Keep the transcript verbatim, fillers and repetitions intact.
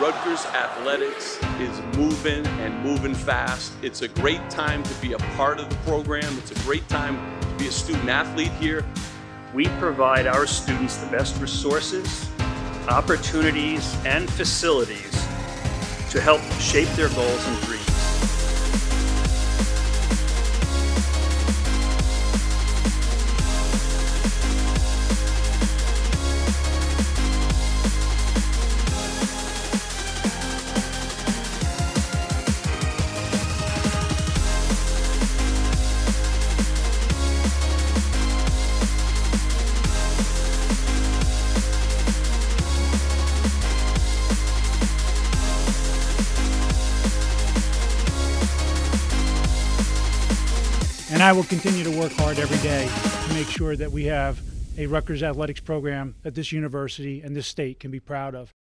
Rutgers athletics is moving and moving fast. It's a great time to be a part of the program. It's a great time to be a student athlete here. We provide our students the best resources, opportunities, and facilities to help shape their goals and dreams. And I will continue to work hard every day to make sure that we have a Rutgers athletics program that this university and this state can be proud of.